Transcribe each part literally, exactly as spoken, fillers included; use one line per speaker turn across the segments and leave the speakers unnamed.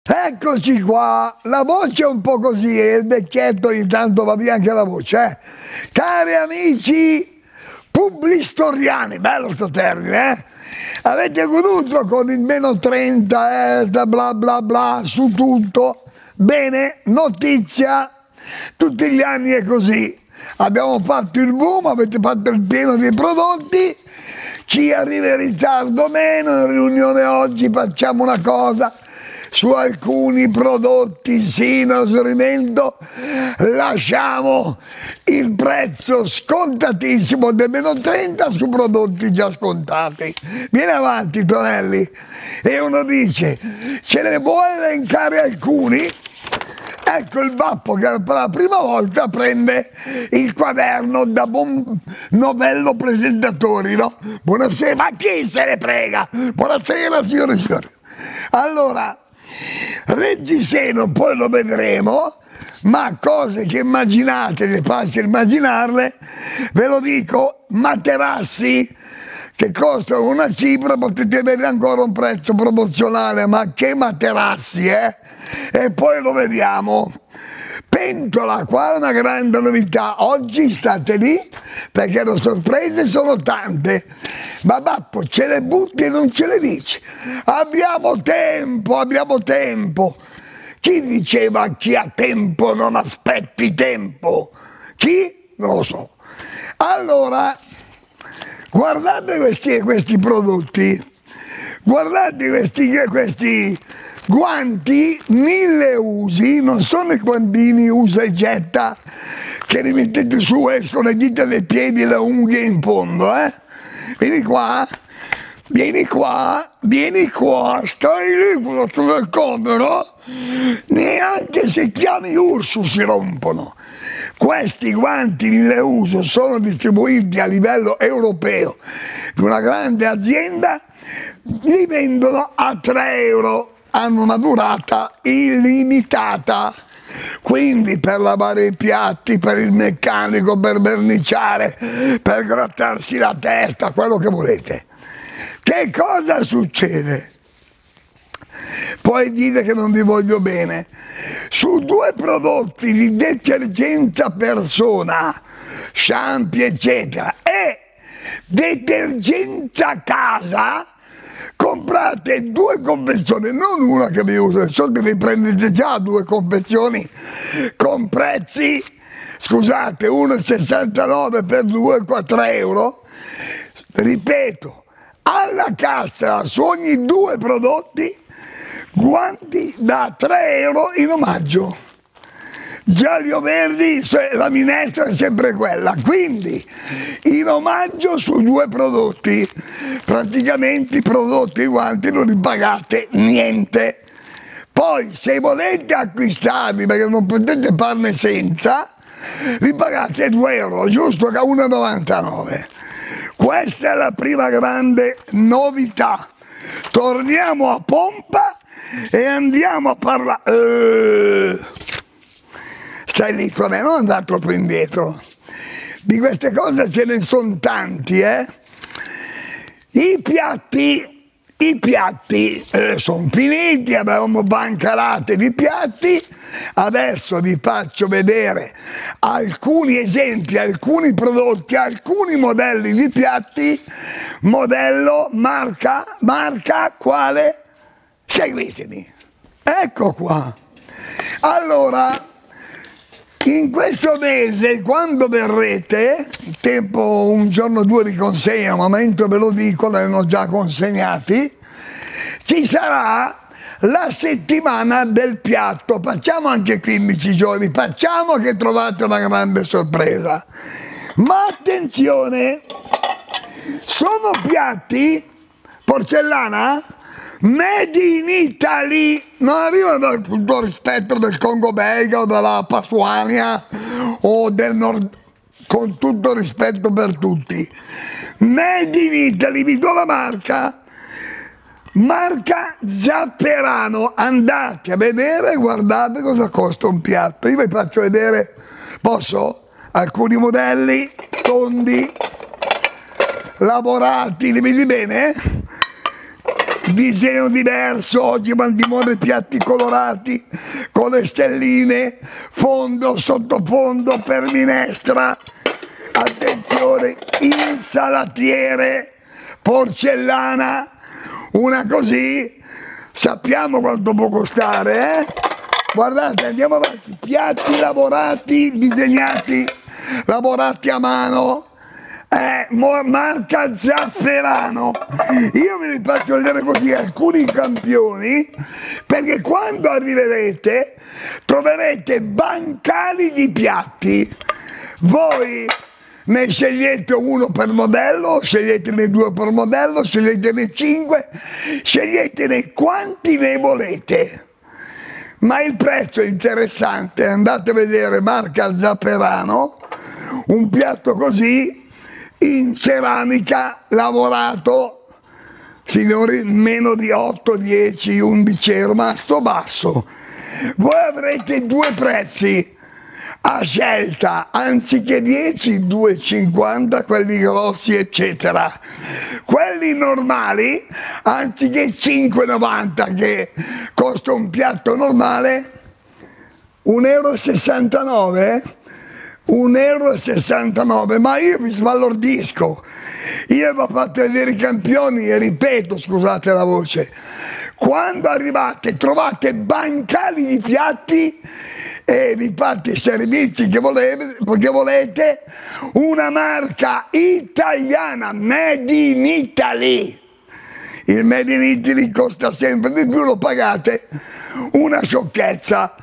Eccoci qua, la voce è un po' così e il vecchietto intanto va via anche la voce, eh? Cari amici publistoriani, bello sto termine, eh? Avete goduto con il meno trenta, eh, bla bla bla, su tutto. Bene, notizia, tutti gli anni è così. Abbiamo fatto il boom, avete fatto il pieno dei prodotti, chi arriva in ritardo meno, in riunione oggi facciamo una cosa. Su alcuni prodotti sì, in esaurimento lasciamo il prezzo scontatissimo del meno trenta su prodotti già scontati. Vieni avanti Tonelli. E uno dice, ce ne vuoi elencare alcuni? Ecco il Bappo che per la prima volta prende il quaderno da buon novello presentatori, no? Buonasera, ma chi se ne frega? Buonasera signore e signori. Allora, Reggiseno poi lo vedremo, ma cose che immaginate, è facile immaginarle, ve lo dico, materassi che costano una cifra, potete avere ancora un prezzo promozionale, ma che materassi, eh? E poi lo vediamo. Pentola, qua è una grande novità, oggi state lì perché le sorprese sono tante, ma Bappo ce le butti e non ce le dici, abbiamo tempo, abbiamo tempo, chi diceva chi ha tempo non aspetti tempo, chi? Non lo so. Allora, guardate questi, questi prodotti, guardate questi, questi guanti mille usi, non sono i guantini usa e getta che li mettete su, escono le dita dei piedi e le unghie in fondo, eh? Vieni qua, vieni qua, vieni qua, stai lì quello sul comero, neanche se chiami Ursus si rompono. Questi guanti mille uso sono distribuiti a livello europeo di una grande azienda, li vendono a tre euro. Hanno una durata illimitata, quindi per lavare i piatti, per il meccanico, per verniciare, per grattarsi la testa, quello che volete. Che cosa succede? Poi dite che non vi voglio bene. Su due prodotti di detergenza persona, shampoo eccetera, e detergenza casa, comprate due confezioni, non una che vi usa, so che vi prendete già due confezioni con prezzi, scusate, uno virgola sessantanove per due, tre euro, ripeto, alla cassa su ogni due prodotti guanti da tre euro in omaggio. Gialli o verdi, la minestra è sempre quella, quindi in omaggio su due prodotti, praticamente i prodotti, i guanti non li pagate niente. Poi se volete acquistarli, perché non potete farne senza, li pagate due euro, giusto, che a uno virgola novantanove. Questa è la prima grande novità. Torniamo a pompa e andiamo a parlare... Uh, stai lì con me, non andare troppo indietro. Di queste cose ce ne sono tanti, eh? I piatti, i piatti eh, sono finiti, avevamo bancarate di piatti, adesso vi faccio vedere alcuni esempi, alcuni prodotti, alcuni modelli di piatti, modello, marca, marca, quale? Seguitemi. Ecco qua. Allora, in questo mese, quando verrete, il tempo un giorno o due di consegna, al momento ve lo dico, li hanno già consegnati, ci sarà la settimana del piatto, facciamo anche quindici giorni, facciamo che trovate una grande sorpresa. Ma attenzione, sono piatti, porcellana, made in Italy, non arriva dal tutto rispetto del Congo belga o della Passuania o del nord, con tutto rispetto per tutti. Made in Italy, vi do la marca, marca Zapperano, andate a vedere, guardate cosa costa un piatto. Io vi faccio vedere, posso? Alcuni modelli tondi, lavorati, li vedi bene? disegno diverso, oggi vanno di moda i piatti colorati con le stelline, fondo, sottofondo per minestra, attenzione, insalatiere, porcellana, una così, sappiamo quanto può costare, eh? Guardate, andiamo avanti, piatti lavorati, disegnati, lavorati a mano, eh, marca Zafferano. Io ve li faccio vedere così alcuni campioni, perché quando arriverete troverete bancali di piatti. Voi ne scegliete uno per modello, sceglietene due per modello, sceglietene cinque, sceglietene quanti ne volete. Ma il prezzo è interessante, andate a vedere marca Zafferano, un piatto così in ceramica lavorato, signori, meno di otto, dieci, undici euro, ma sto basso. Voi avrete due prezzi a scelta, anziché dieci, due e cinquanta, quelli grossi eccetera. Quelli normali, anziché cinque e novanta che costa un piatto normale, un euro e sessantanove, un euro e sessantanove, ma io vi sbalordisco. Io vi ho fatto vedere i campioni e ripeto, scusate la voce, quando arrivate trovate bancali di piatti e vi fate i servizi che volete, che volete, una marca italiana, Made in Italy. Il Made in Italy costa sempre di più, lo pagate una sciocchezza.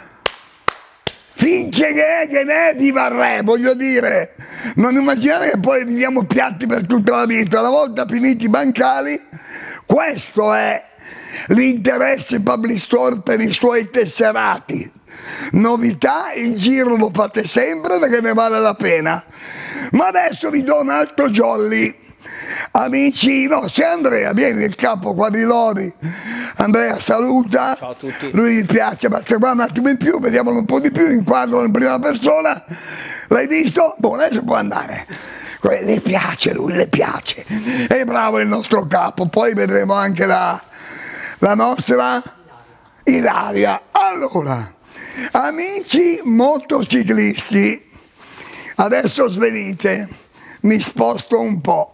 Finché che è che ne è di Varré, voglio dire, non immaginate che poi viviamo piatti per tutta la vita. Una volta finiti i bancali, questo è l'interesse Public Store per i suoi tesserati. Novità, il giro lo fate sempre perché ne vale la pena. Ma adesso vi do un altro jolly. Amici, no, c'è Andrea, vieni, il capo qua di Lodi. Andrea saluta. Ciao a tutti. Lui gli piace, basta qua un attimo in più, vediamolo un po' di più, inquadro in prima persona. L'hai visto? Boh, adesso può andare. Le piace lui, le piace. È bravo il nostro capo. Poi vedremo anche la, la nostra Ilaria. Allora, amici motociclisti, adesso svenite, mi sposto un po'.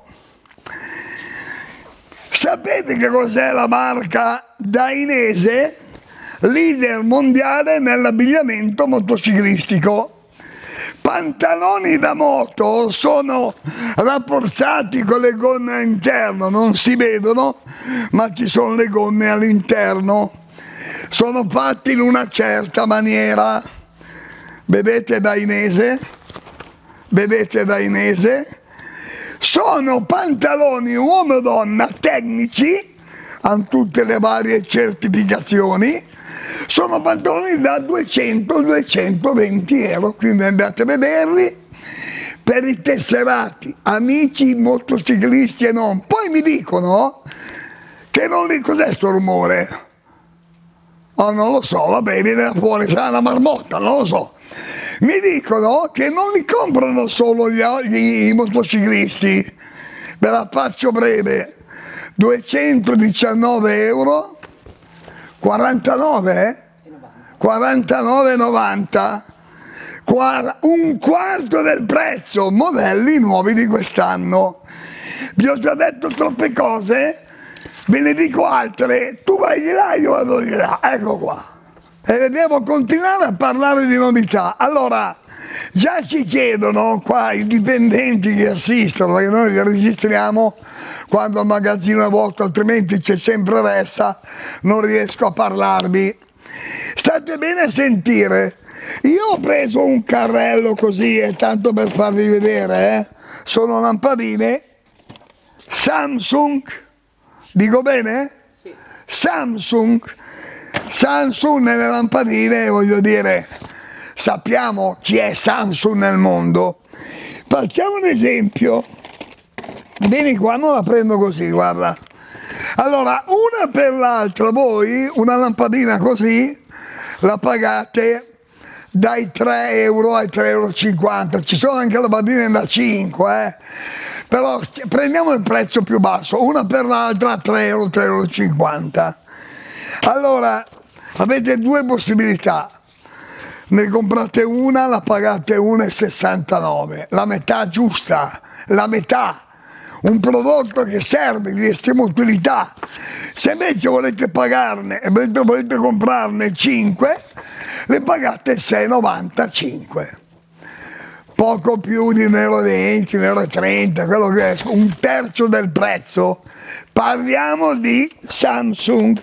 Sapete che cos'è la marca Dainese? Leader mondiale nell'abbigliamento motociclistico. Pantaloni da moto sono rafforzati con le gonne all'interno, non si vedono, ma ci sono le gonne all'interno. Sono fatti in una certa maniera. Vedete Dainese? Vedete Dainese? Sono pantaloni uomo-donna tecnici, hanno tutte le varie certificazioni, sono pantaloni da duecento duecentoventi euro, quindi andate a vederli per i tesserati, amici motociclisti e non. Poi mi dicono che non li... Cos'è sto rumore? Oh, non lo so, vabbè, viene da fuori, sarà una marmotta, non lo so. Mi dicono che non li comprano solo gli, gli, i motociclisti, ve la faccio breve, duecentodiciannove euro, quarantanove, eh? quarantanove e novanta, un quarto del prezzo, modelli nuovi di quest'anno. Vi ho già detto troppe cose, ve ne dico altre, tu vai di là, io vado di là, ecco qua. E devo continuare a parlare di novità. Allora, già ci chiedono qua i dipendenti che assistono, perché noi li registriamo quando il magazzino è vuoto, altrimenti c'è sempre ressa, non riesco a parlarvi. State bene a sentire. Io ho preso un carrello così, e tanto per farvi vedere, eh? Sono lampadine Samsung, dico bene? Sì. Samsung. Samsung nelle lampadine, voglio dire, sappiamo chi è Samsung nel mondo. Facciamo un esempio. Vieni qua, non la prendo così, guarda. Allora, una per l'altra, voi una lampadina così la pagate dai tre euro ai tre e cinquanta euro. Ci sono anche lampadine da cinque, eh? però prendiamo il prezzo più basso, una per l'altra tre euro, tre e cinquanta euro. Allora avete due possibilità, ne comprate una, la pagate uno e sessantanove, la metà giusta, la metà, un prodotto che serve di estrema utilità. Se invece volete pagarne e volete, volete comprarne cinque, le pagate sei e novantacinque, poco più di un euro e venti, un euro e trenta, quello che è un terzo del prezzo. Parliamo di Samsung,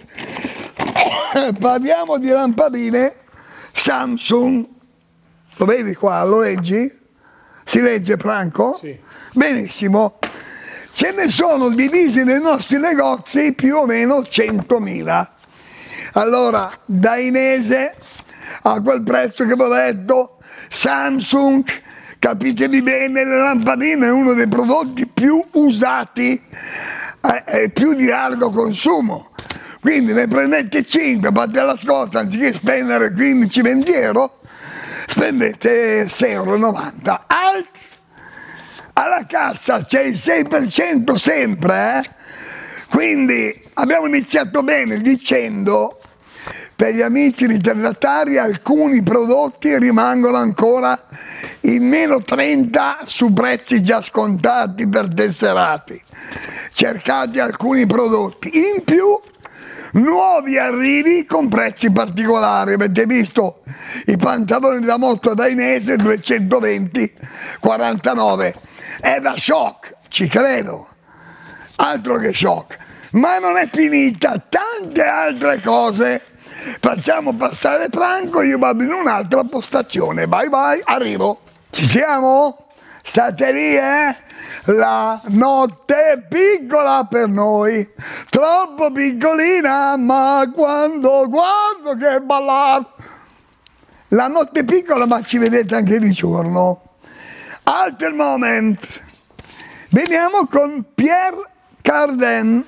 parliamo di lampadine Samsung. Lo vedi qua, lo leggi? Si legge, Franco?
Sì.
Benissimo. Ce ne sono divisi nei nostri negozi più o meno centomila. Allora, dainese a quel prezzo che vi ho detto, Samsung, capitevi bene, le lampadine è uno dei prodotti più usati e eh, più di largo consumo. Quindi ne prendete cinque, fate la scorta, anziché spendere quindici venti euro, spendete sei e novanta euro. Alla cassa c'è il sei per cento sempre, eh? Quindi abbiamo iniziato bene dicendo, per gli amici ritardatari alcuni prodotti rimangono ancora in meno trenta su prezzi già scontati per tesserati. Cercate alcuni prodotti in più, nuovi arrivi con prezzi particolari. Avete visto i pantaloni da moto dainese duecentoventi quarantanove, è da shock, ci credo, altro che shock. Ma non è finita, tante altre cose. Facciamo passare Franco, io vado in un'altra postazione. Bye bye, arrivo. Ci siamo? State lì, eh? La notte è piccola per noi, troppo piccolina, ma quando guardo che ballare. La notte è piccola, ma ci vedete anche di giorno. Alter moment. Veniamo con Pierre Cardin.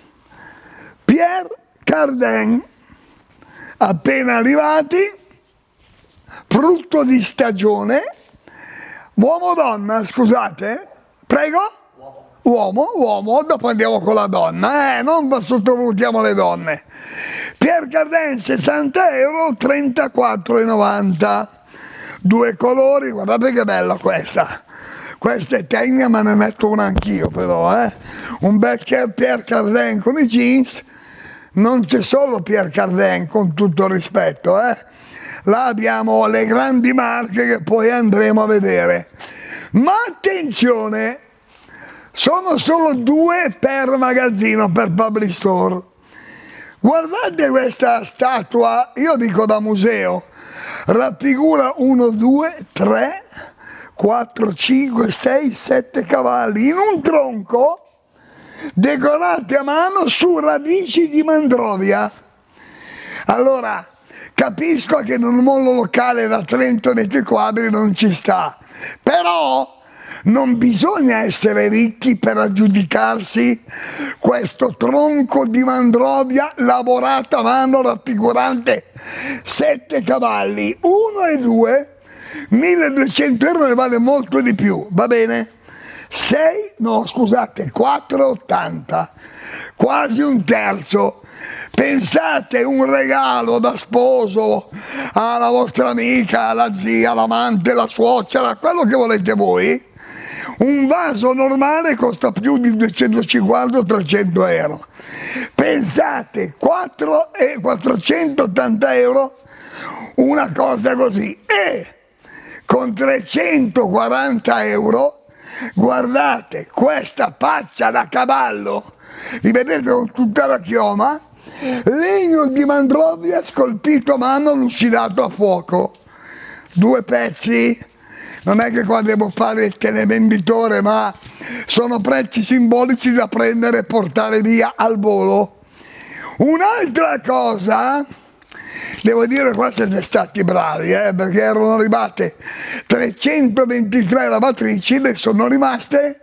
Pierre Cardin, appena arrivati, frutto di stagione. Uomo o donna, scusate? Prego? Uomo, uomo, dopo andiamo con la donna, eh, non sottovalutiamo le donne. Pierre Cardin, sessanta euro, trentaquattro e novanta. Due colori, guardate che bella questa. Questa è tecnica, ma ne metto una anch'io però, eh. Un bel Pierre Cardin con i jeans. Non c'è solo Pierre Cardin, con tutto il rispetto, eh. Là abbiamo le grandi marche che poi andremo a vedere. Ma attenzione, sono solo due per magazzino, per public store. Guardate questa statua, io dico da museo, raffigura uno, due, tre, quattro, cinque, sei, sette cavalli in un tronco decorati a mano su radici di mandrovia. Allora, capisco che in un mondo locale da trenta metri quadri non ci sta, però non bisogna essere ricchi per aggiudicarsi questo tronco di mandrovia lavorato a mano raffigurante sette cavalli, uno e due, milleduecento euro, ne vale molto di più, va bene? sei, no scusate, quattro e ottanta, quasi un terzo. Pensate, un regalo da sposo alla vostra amica, alla zia, all'amante, alla suocera, quello che volete voi. Un vaso normale costa più di duecentocinquanta trecento euro. Pensate, quattro e quattrocentottanta euro una cosa così. E con trecentoquaranta euro guardate questa faccia da cavallo, vi vedete, con tutta la chioma, legno di mandrovia scolpito a mano, lucidato a fuoco. Due pezzi, non è che qua devo fare il televenditore, ma sono prezzi simbolici da prendere e portare via al volo. Un'altra cosa, devo dire, qua siete stati bravi, eh, perché erano arrivate trecentoventitré lavatrici, ne sono rimaste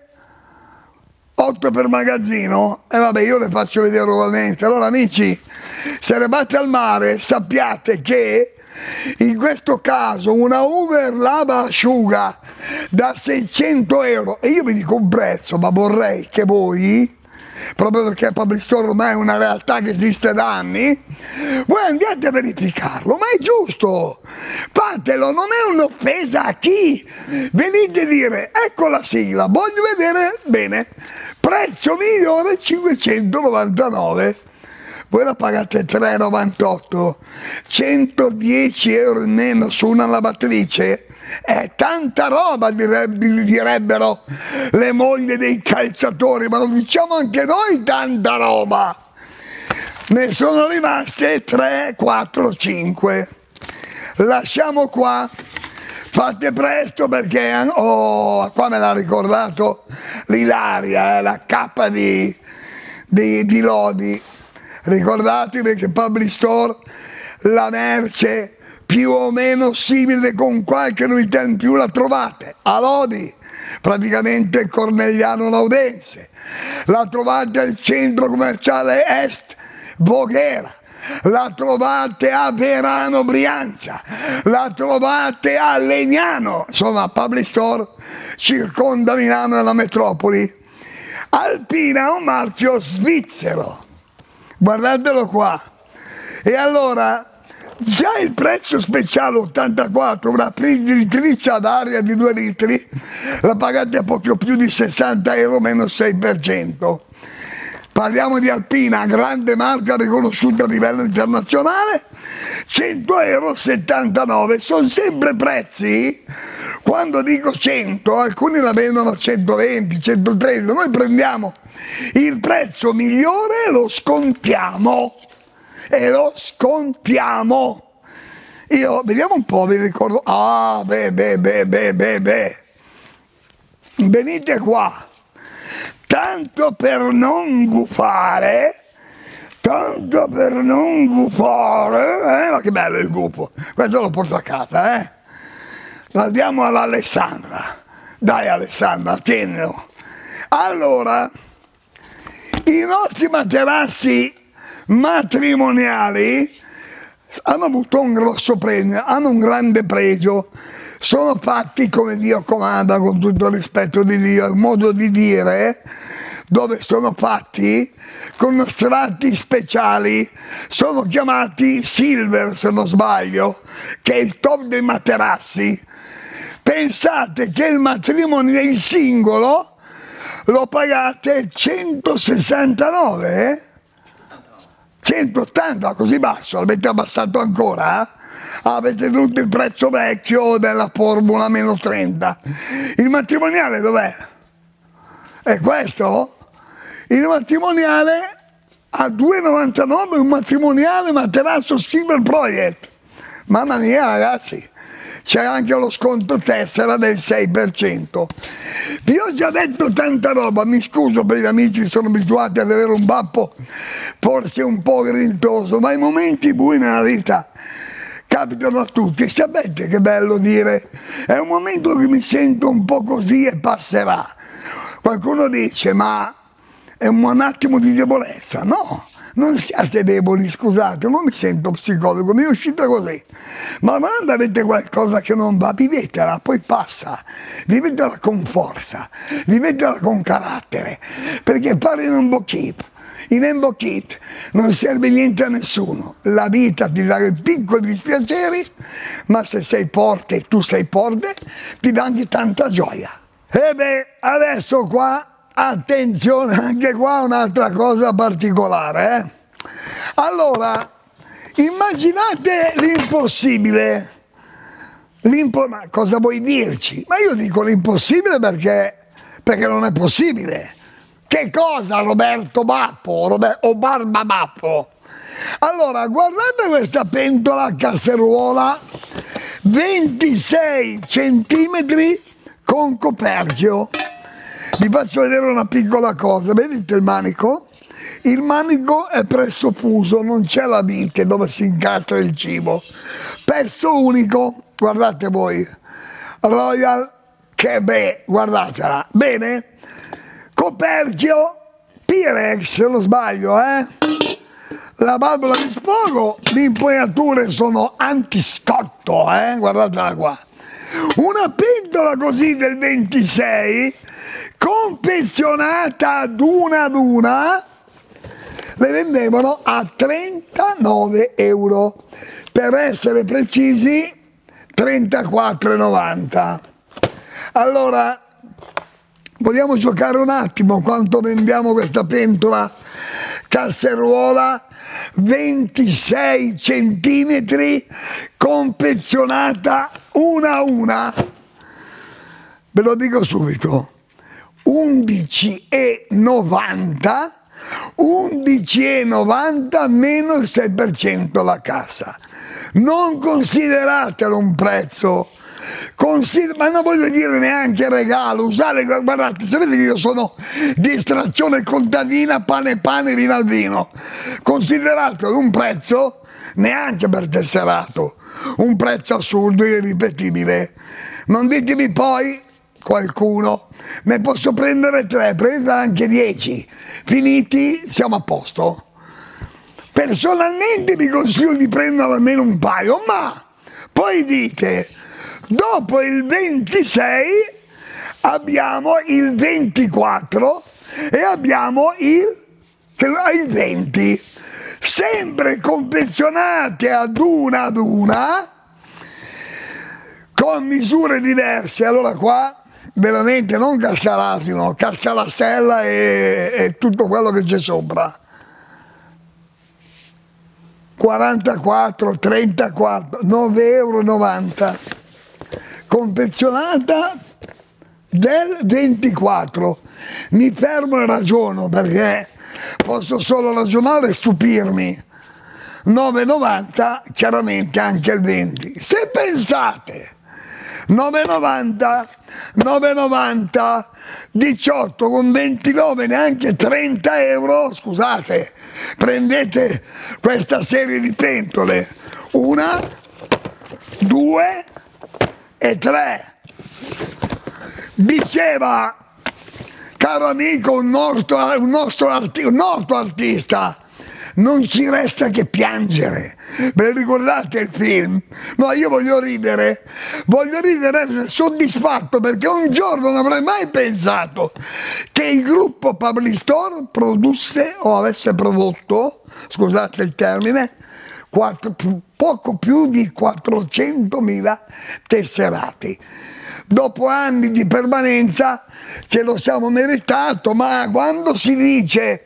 otto per magazzino, e vabbè, io le faccio vedere ugualmente. Allora amici, se eravate al mare, sappiate che in questo caso una Hoover lava asciuga da seicento euro, e io vi dico un prezzo, ma vorrei che voi, proprio perché Public Store ormai è una realtà che esiste da anni, voi andiate a verificarlo, ma è giusto, fatelo, non è un'offesa a chi, venite a dire, ecco la sigla, voglio vedere, bene, prezzo migliore cinquecentonovantanove, voi la pagate tre e novantotto, centodieci euro in meno su una lavatrice, è tanta roba, direbbero le mogli dei calciatori, ma lo diciamo anche noi, tanta roba. Ne sono rimaste tre, quattro, cinque. Lasciamo qua, fate presto perché, oh, qua me l'ha ricordato l'Ilaria, eh, la cappa di, di, di Lodi. Ricordatevi che Public Store, la merce più o meno simile con qualche novità in più la trovate a Lodi, praticamente Cornegliano Laudense, la trovate al centro commerciale Est Voghera, la trovate a Verano Brianza, la trovate a Legnano, insomma Public Store circonda Milano e la metropoli. Alpina è un marchio svizzero, guardatelo qua. E allora già il prezzo speciale ottantaquattro, una friggitrice ad aria di due litri, la pagate a poco più di sessanta euro meno sei per cento. Parliamo di Alpina, grande marca riconosciuta a livello internazionale, cento euro settantanove, sono sempre prezzi, quando dico cento, alcuni la vendono a centoventi, centotrenta, noi prendiamo il prezzo migliore e lo scontiamo. E lo scontiamo. Io, vediamo un po', vi ricordo. Ah, beh, beh, beh, beh, beh, beh. Venite qua. Tanto per non gufare, tanto per non gufare, eh, ma che bello il gufo. Questo lo porto a casa, eh. La diamo all'Alessandra. Dai Alessandra, tienilo. Allora, i nostri materassi matrimoniali hanno avuto un grosso premio, hanno un grande pregio, sono fatti come Dio comanda, con tutto il rispetto di Dio, è un modo di dire, dove sono fatti con strati speciali, sono chiamati silver se non sbaglio, che è il top dei materassi. Pensate che il matrimonio, il singolo, lo pagate centosessantanove, eh? centottanta, così basso, l'avete abbassato ancora? Eh? Avete tutto il prezzo vecchio della formula meno trenta. Il matrimoniale dov'è? È questo? Il matrimoniale a due e novantanove, un matrimoniale materasso Silver Project. Mamma mia ragazzi, c'è anche lo sconto tessera del sei per cento. Vi ho già detto tanta roba, mi scuso per gli amici che sono abituati ad avere un bappo forse un po' grintoso, ma i momenti bui nella vita capitano a tutti. E sapete che bello dire, è un momento che mi sento un po' così e passerà. Qualcuno dice, ma è un attimo di debolezza. No, non siate deboli, scusate, non mi sento psicologo, mi è uscita così. Ma quando avete qualcosa che non va, vivetela, poi passa, vivetela con forza, vivetela con carattere, perché fare in un bookkeep, in un bookkeep non serve niente a nessuno, la vita ti dà piccoli dispiaceri, ma se sei forte e tu sei forte, ti dà anche tanta gioia. E beh, adesso qua, attenzione, anche qua un'altra cosa particolare, eh? Allora, immaginate l'impossibile. L'impo- ma cosa vuoi dirci? Ma io dico l'impossibile perché, perché non è possibile. Che cosa, Roberto Bappo? Robert- o Barba Bappo? Allora, guardate questa pentola a casseruola, ventisei centimetri con coperchio. Vi faccio vedere una piccola cosa, vedete il manico? Il manico è presso fuso, non c'è la vite dove si incastra il cibo. Pezzo unico, guardate voi, Royal Quebec, guardatela, bene? Coperchio Pirex, se non sbaglio, eh? La valvola di sfogo, le impugnature sono antiscotto, eh? Guardatela qua. Una pentola così del ventisei, confezionata ad una ad una, le vendevano a trentanove euro, per essere precisi trentaquattro e novanta. Allora, vogliamo giocare un attimo quanto vendiamo questa pentola casseruola ventisei centimetri, confezionata una a una? Ve lo dico subito, undici e novanta, undici e novanta meno il sei per cento la cassa. Non consideratelo un prezzo, Consider ma non voglio dire neanche regalo, usare, guardate, sapete che io sono di estrazione contadina, pane pane, vino al vino, consideratelo un prezzo neanche per tesserato, un prezzo assurdo e irripetibile. Non ditemi poi, qualcuno, ne posso prendere tre, prendete anche dieci, finiti, siamo a posto. Personalmente vi consiglio di prendere almeno un paio, ma poi dite, dopo il ventisei abbiamo il ventiquattro e abbiamo il, il venti, sempre confezionate ad una ad una, con misure diverse. Allora qua veramente non casca l'asino, casca la sella e, e tutto quello che c'è sopra. quarantaquattro, trentaquattro, nove e novanta euro, confezionata del ventiquattro. Mi fermo e ragiono, perché posso solo ragionare e stupirmi. nove e novanta, chiaramente anche il venti. Se pensate, nove e novanta, nove e novanta, diciotto con ventinove, neanche trenta euro, scusate, prendete questa serie di pentole, una, due e tre. Diceva, caro amico, un nostro, un nostro, arti un nostro artista, non ci resta che piangere. Ve ricordate il film? No, io voglio ridere, voglio ridere soddisfatto, perché un giorno non avrei mai pensato che il gruppo Public Store produsse o avesse prodotto, scusate il termine, quattro, poco più di quattrocentomila tesserati. Dopo anni di permanenza ce lo siamo meritato, ma quando si dice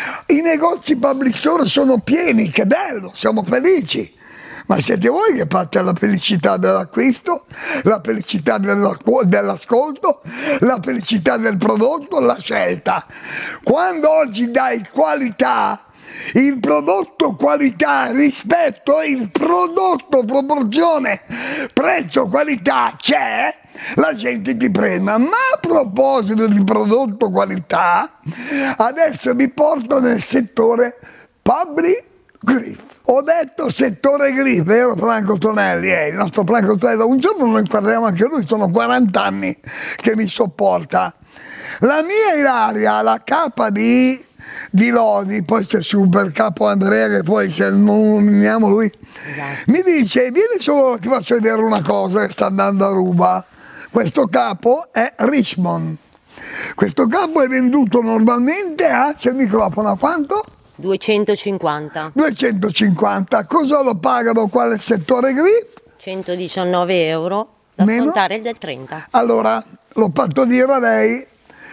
i negozi Public Store sono pieni, che bello, siamo felici, ma siete voi che fate la felicità dell'acquisto, la felicità dell'ascolto, la felicità del prodotto, la scelta. Quando oggi dai qualità, il prodotto qualità rispetto il prodotto proporzione prezzo qualità c'è, la gente ti prema. Ma a proposito di prodotto qualità, adesso vi porto nel settore Public Grip. Ho detto settore grip, vero Franco Tonelli? Eh, il nostro Franco Tonelli, un giorno lo inquadriamo anche lui, sono quaranta anni che mi sopporta. La mia Ilaria, la capa di di Lodi, poi c'è super capo Andrea, che poi se non nominiamo lui, esatto, mi dice, vieni solo, ti faccio vedere una cosa che sta andando a ruba. Questo capo è Richmond, questo capo è venduto normalmente a, c'è il microfono, a quanto?
duecentocinquanta.
duecentocinquanta, cosa lo pagano qua nel settore grip?
centodiciannove euro, da
Meno?
scontare il del trenta.
Allora, l'ho fatto dire a lei.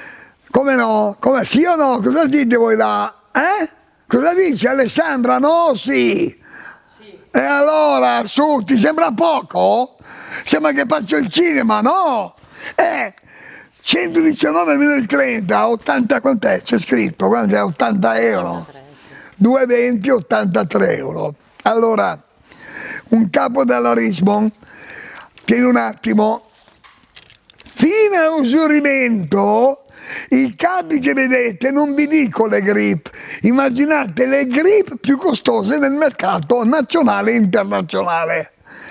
Come no? Come sì o no? Cosa dite voi là? Eh? Cosa dice Alessandra? No, sì. Sì. E allora, su, ti sembra poco? Sembra che faccio il cinema, no? Eh, centodiciannove meno il trenta, ottanta, quant'è? C'è scritto, quanto è? ottanta euro. duecentoventi, ottantatré euro. Allora, un capo della Richmond, che in un attimo, fino a usurimento, i capi che vedete, non vi dico le grip, immaginate le grip più costose nel mercato nazionale e internazionale.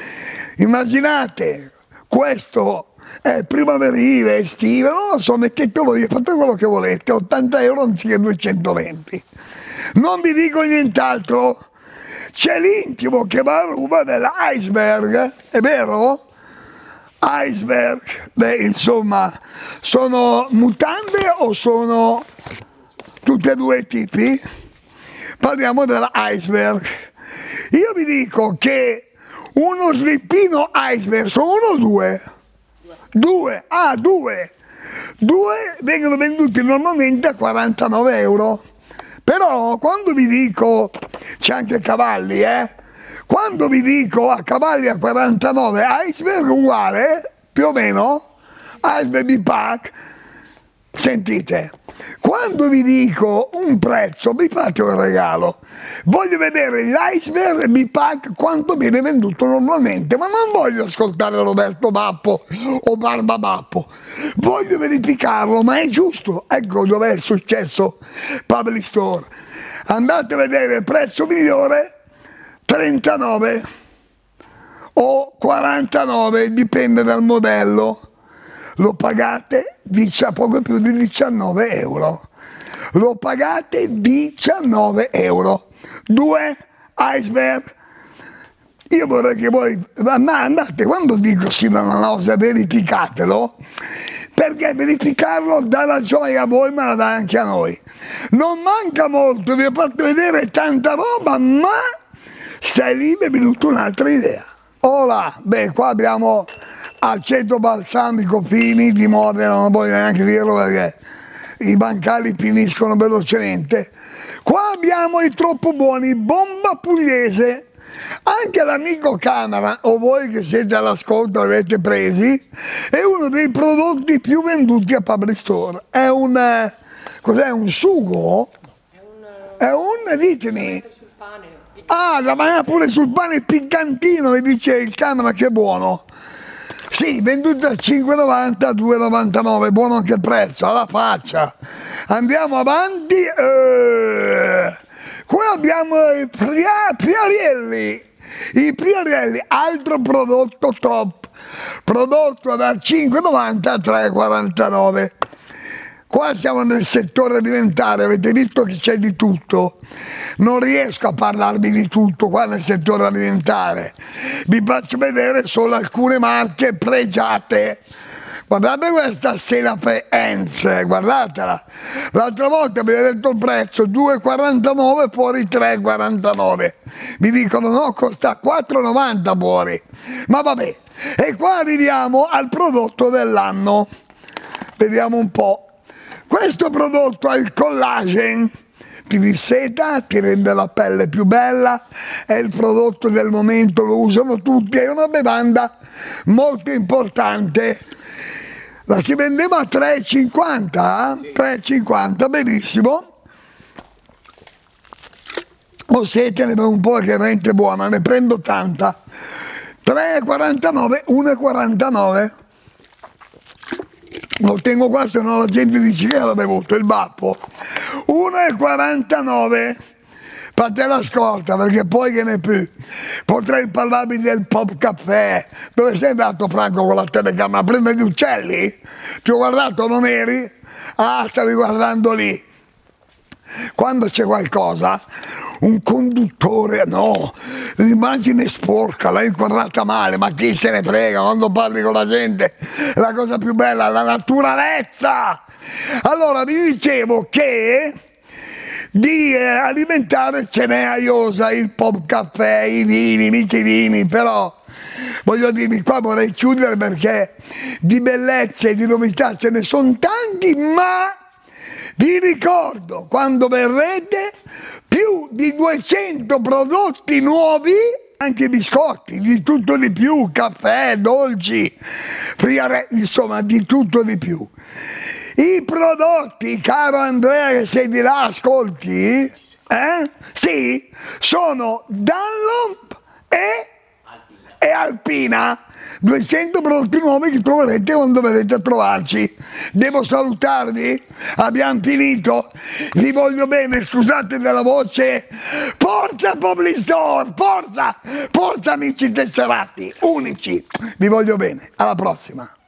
Immaginate, questo è primaverile, estive, non lo so, mettetelo via, fate quello che volete, ottanta euro anziché duecentoventi. Non vi dico nient'altro, c'è l'intimo che va a ruba dell'iceberg, è vero? Iceberg, beh, insomma, sono mutande o sono tutti e due i tipi? Parliamo della Iceberg. Io vi dico che uno slippino Iceberg, sono uno o due? Due, ah, due. Due vengono venduti normalmente a quarantanove euro. Però quando vi dico, c'è anche cavalli, eh? Quando vi dico a cavalli a quarantanove, Iceberg uguale, più o meno, Iceberg B-Pack, sentite, quando vi dico un prezzo, vi faccio un regalo, voglio vedere l'Iceberg B-Pack quanto viene venduto normalmente, ma non voglio ascoltare Roberto Bappo o Barba Bappo, voglio verificarlo, ma è giusto, ecco dov'è il successo Public Store, andate a vedere il prezzo migliore, trentanove o quarantanove, dipende dal modello, lo pagate poco più di diciannove euro, lo pagate diciannove euro, due Iceberg. Io vorrei che voi andate, quando dico sì no no no, verificatelo, perché verificarlo dà la gioia a voi ma la dà anche a noi, non manca molto, vi ho fatto vedere tanta roba, ma stai lì, mi è venuta un'altra idea. Ora, beh, qua abbiamo aceto balsamico Fini di Modena, non voglio neanche dirlo perché i bancali finiscono velocemente. Qua abbiamo i troppo buoni, bomba pugliese. Anche l'amico Camera, o voi che siete all'ascolto avete presi, è uno dei prodotti più venduti a Public Store. È un, eh, cos'è, un sugo? È un... È un, ditemi. Ah, la mangiare pure sul pane piccantino, mi dice il Camera che è buono. Sì, venduto a cinque e novanta, due e novantanove, buono anche il prezzo, alla faccia. Andiamo avanti. Eh, qua abbiamo i pria, Priarielli, i Priarielli, altro prodotto top, prodotto da cinque e novanta a tre e quarantanove. Qua siamo nel settore alimentare, avete visto che c'è di tutto. Non riesco a parlarvi di tutto qua nel settore alimentare. Vi faccio vedere solo alcune marche pregiate. Guardate questa Senape Enz, guardatela. L'altra volta vi ho detto il prezzo, due e quarantanove fuori tre e quarantanove. Mi dicono no, costa quattro e novanta fuori. Ma vabbè, e qua arriviamo al prodotto dell'anno. Vediamo un po'. Questo prodotto ha il collagen, ti disseta, ti rende la pelle più bella, è il prodotto del momento, lo usano tutti, è una bevanda molto importante. La si vendeva a tre e cinquanta, eh? tre e cinquanta, benissimo. Ho sete, ne bevo un po' che è veramente buona, ne prendo tanta. tre e quarantanove, uno e quarantanove. Lo tengo qua, se no la gente dice che l'ha bevuto, il Bappo. uno e quarantanove, fate la scorta perché poi che ne più. Potrei parlarvi del Pop Caffè. Dove sei andato, Franco, con la telecamera? A prendere gli uccelli? Ti ho guardato, non eri? Ah, stavi guardando lì. Quando c'è qualcosa, un conduttore, no, l'immagine sporca, l'hai inquadrata male, ma chi se ne frega, quando parli con la gente, la cosa più bella è la naturalezza. Allora vi dicevo che di eh, alimentare ce n'è a iosa, il Pop Caffè, i vini, mica i vini, però voglio dirvi, qua vorrei chiudere perché di bellezze e di novità ce ne sono tanti, ma vi ricordo, quando verrete, più di duecento prodotti nuovi, anche biscotti, di tutto di più, caffè, dolci, friare, insomma di tutto di più. I prodotti, caro Andrea che sei di là, ascolti, eh? Sì, sono Dunlop e, e Alpina. duecento prodotti nuovi che troverete quando verrete a trovarci. Devo salutarvi? Abbiamo finito? Vi voglio bene, scusate della voce. Forza Public Store, forza, forza amici tesserati, unici. Vi voglio bene, alla prossima.